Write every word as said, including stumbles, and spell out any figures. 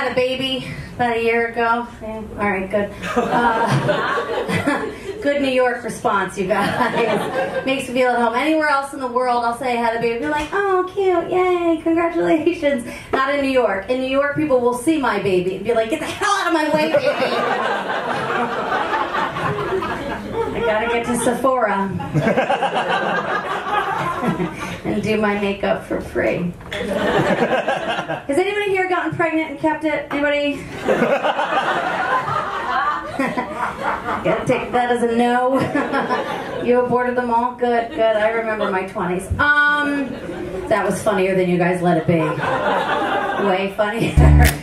had a baby about a year ago. Yeah, all right, good. Uh, good New York response, you guys. Makes me feel at home. Anywhere else in the world, I'll say I had a baby. You're like, oh, cute, yay, congratulations. Not in New York. In New York, people will see my baby and be like, get the hell out of my way, baby. I gotta get to Sephora and do my makeup for free. Has anybody here gotten pregnant and kept it? Anybody? Gotta take that as a no. You aborted them all? Good, good. I remember my twenties. Um, that was funnier than you guys let it be. Way funnier.